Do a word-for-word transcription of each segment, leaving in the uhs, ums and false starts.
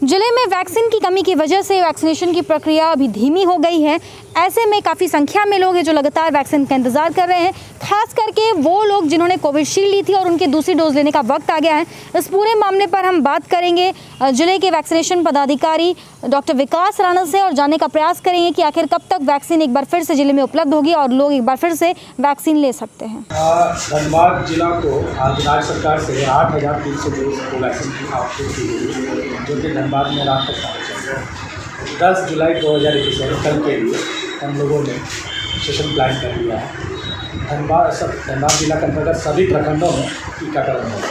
जिले में वैक्सीन की कमी की वजह से वैक्सीनेशन की प्रक्रिया अभी धीमी हो गई है। ऐसे में काफ़ी संख्या में लोग हैं जो लगातार वैक्सीन का इंतजार कर रहे हैं, खास करके वो लोग जिन्होंने कोविशील्ड ली थी और उनके दूसरी डोज लेने का वक्त आ गया है। इस पूरे मामले पर हम बात करेंगे जिले के वैक्सीनेशन पदाधिकारी डॉक्टर विकास राणा से और जानने का प्रयास करेंगे कि आखिर कब तक वैक्सीन एक बार फिर से जिले में उपलब्ध होगी और लोग एक बार फिर से वैक्सीन ले सकते हैं। धनबाद जिला को आज राज्य सरकार से आठ हज़ार तीन सौ डोज कोवैक्सीन की आपूर्ति की गई, जो कि धनबाद में रात तक पहुँचे। दस जुलाई दो हज़ार इक्कीस कल के लिए हम लोगों ने सेशन प्लान कर लिया है। धनबाद सब धनबाद जिला के अंतर्गत सभी प्रखंडों में टीकाकरण होगा।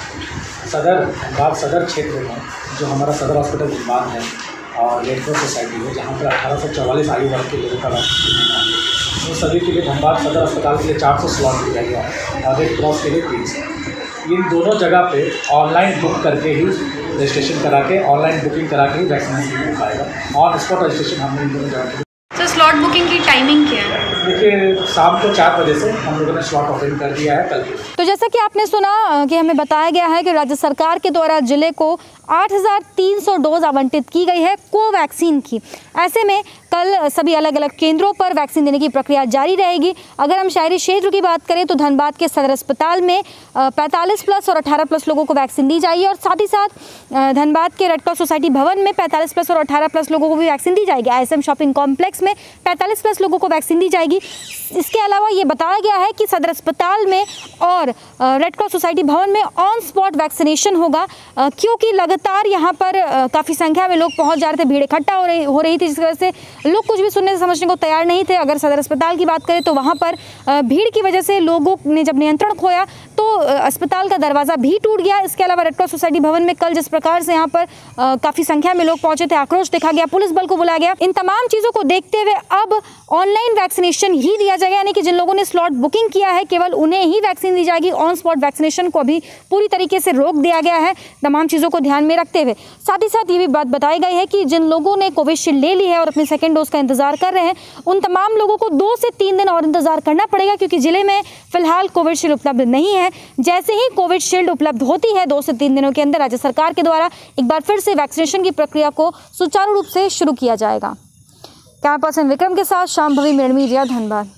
सदर धनबाद सदर क्षेत्र में जो हमारा सदर हॉस्पिटल धनबाद है और रेड क्रॉस सोसाइटी है, जहाँ पर अठारह से चौवालीस आयु वर्ग के लोगों का वैक्सीन लेना है, तो सभी के लिए धनबाद सदर अस्पताल के लिए चार सौ स्लॉट दिया गया है और रेड क्रॉस के लिए तीन सौ। इन दोनों जगह पे ऑनलाइन बुक करके ही रजिस्ट्रेशन करा के ऑनलाइन बुकिंग करा के ही वैक्सीनेशन हो पाएगा। ऑन स्पॉट रजिस्ट्रेशन हमने इन दोनों जगह। तो स्लॉट बुकिंग की टाइमिंग क्या है? देखिए, शाम को चार बजे से हम लोगों ने स्लॉट ओपन कर दिया है कल। तो जैसा कि आपने सुना कि हमें बताया गया है कि राज्य सरकार के द्वारा जिले को आठ हज़ार तीन सौ डोज आवंटित की गई है कोवैक्सीन की। ऐसे में कल सभी अलग अलग केंद्रों पर वैक्सीन देने की प्रक्रिया जारी रहेगी। अगर हम शहरी क्षेत्र की बात करें तो धनबाद के सदर अस्पताल में पैंतालीस प्लस और अठारह प्लस लोगों को वैक्सीन दी जाएगी और साथ ही साथ धनबाद के रेड क्रॉस सोसाइटी भवन में पैंतालीस प्लस और अठारह प्लस लोगों को भी वैक्सीन दी जाएगी। I S M shopping complex में पैंतालीस प्लस लोगों को वैक्सीन दी जाएगी। इसके अलावा ये बताया गया है कि सदर अस्पताल में और रेड क्रॉस सोसाइटी भवन में ऑन स्पॉट वैक्सीनेशन होगा, क्योंकि लगातार यहाँ पर काफ़ी संख्या में लोग पहुँच जा रहे थे, भीड़ इकट्ठा हो रही हो रही थी, जिस वजह से लोग कुछ भी सुनने से समझने को तैयार नहीं थे। अगर सदर अस्पताल की बात करें तो वहाँ पर भीड़ की वजह से लोगों ने जब नियंत्रण खोया तो अस्पताल का दरवाज़ा भी टूट गया। इसके अलावा रेड क्रॉस सोसाइटी भवन में कल जिस प्रकार से यहाँ पर काफ़ी संख्या में लोग पहुँचे थे, आक्रोश देखा गया, पुलिस बल को बुलाया गया। इन तमाम चीज़ों को देखते हुए अब ऑनलाइन वैक्सीनेशन ही दिया जाएगा, यानी कि जिन लोगों ने स्लॉट बुकिंग किया है केवल उन्हें ही वैक्सीन दी जाएगी। ऑन स्पॉट वैक्सीनेशन को अभी पूरी तरीके से रोक दिया गया है, तमाम चीज़ों को ध्यान में रखते हुए। साथ ही साथ ये भी बात बताई गई है कि जिन लोगों ने कोविशील्ड ले ली है और अपनी सेकेंड डोज का इंतजार कर रहे हैं, उन तमाम लोगों को दो से तीन दिन और इंतजार करना पड़ेगा, क्योंकि जिले में फिलहाल कोविशील्ड उपलब्ध नहीं है। जैसे ही कोविशील्ड उपलब्ध होती है दो से तीन दिनों के अंदर राज्य सरकार के द्वारा एक बार फिर से वैक्सीनेशन की प्रक्रिया को सुचारू रूप से शुरू किया जाएगा। कैमरा पर्सन विक्रम के साथ शाम भवी, मिरर मीडिया, धनबाद।